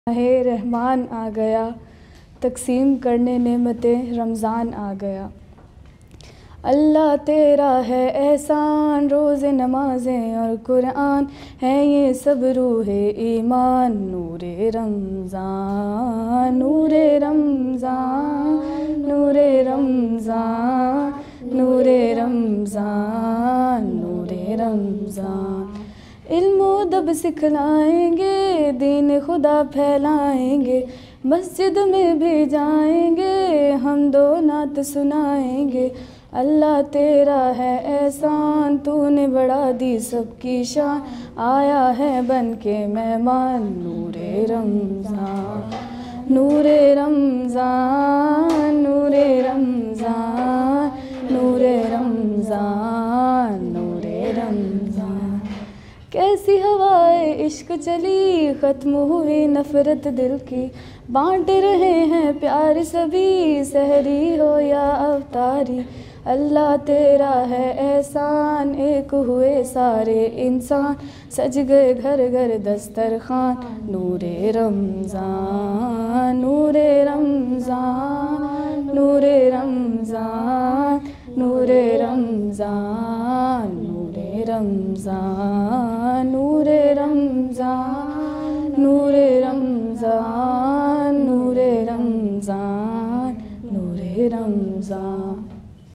माहे रहमान आ गया, तकसीम करने नेमतें रमज़ान आ गया। अल्लाह तेरा है एहसान, रोज़े नमाज़ें और कुरान है ये सब रूहे ईमान। नूरे रमज़ान नूरे रमज़ान नूरे रमज़ान नूरे रमज़ान नूरे रमज़ान। इल्म व अदब सिखलाएंगे, दीन खुदा फैलाएंगे, मस्जिद में भी जाएंगे, हम दो नात सुनाएंगे। अल्लाह तेरा है एहसान, तूने बढ़ा दी सबकी शान, आया है बन के मेहमान। नूरे रमज़ान नूरे रमज़ान नूरे रमज़ान नूरे रमज़ान नूरे रमज़ान। कैसी हवाए इश्क चली, ख़त्म हुई नफ़रत दिल की, बाँट रहे हैं प्यार सभी, सहरी हो या अवतारी। अल्लाह तेरा है एहसान, एक हुए सारे इंसान, सज गए घर घर दस्तरखान। नूरे रमज़ान नूरे रमज़ान नूरे रमज़ान नूरे रमज़ान नूरे रमज़ान।